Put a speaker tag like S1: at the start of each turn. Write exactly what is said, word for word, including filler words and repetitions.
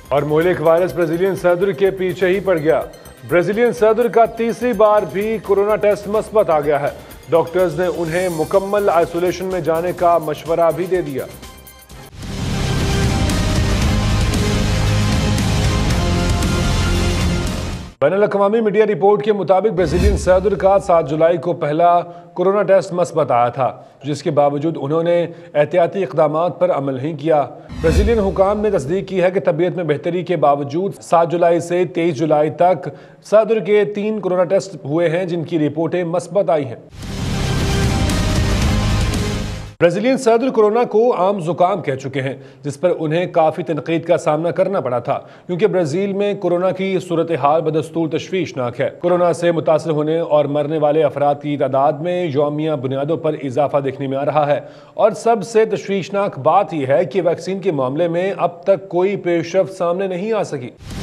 S1: اور مہلک virus Brazilian صدر کے پیچھے ہی پڑ گیا۔ برازیلین صدر کا تیسری بار بھی کورونا ٹیسٹ مثبت آ گیا ہے۔ ڈاکٹرز نے انہیں مکمل آئسولیشن میں جانے کا مشورہ بھی دے دیا۔ بین الاقوامی میڈیا رپورٹ کے مطابق برازیلین صدر کا سات جولائی کو پہلا کورونا ٹیسٹ مثبت آیا تھا، جس کے باوجود انہوں نے احتیاطی اقدامات پر عمل نہیں کیا۔ برازیلین حکام نے تصدیق کی ہے کہ طبیعت میں بہتری کے باوجود سات جولائی سے تیئیس جولائی تک صدر کے تین کورونا ٹیسٹ ہوئے ہیں، جن کی رپورٹیں مثبت آئی ہیں۔ برازیلین صدر کورونا کو عام زکام کہہ چکے ہیں، جس پر انہیں کافی تنقید کا سامنا کرنا پڑا تھا، کیونکہ برازیل میں کورونا کی صورتحال بدستور تشویشناک ہے۔ کورونا سے متاثر ہونے اور مرنے والے افراد کی تعداد میں یومیہ بنیادوں پر اضافہ دیکھنے میں آ رہا ہے، اور سب سے تشویشناک بات یہ ہے کہ ویکسین کے معاملے میں اب تک کوئی پیش رفت سامنے نہیں آ سکی۔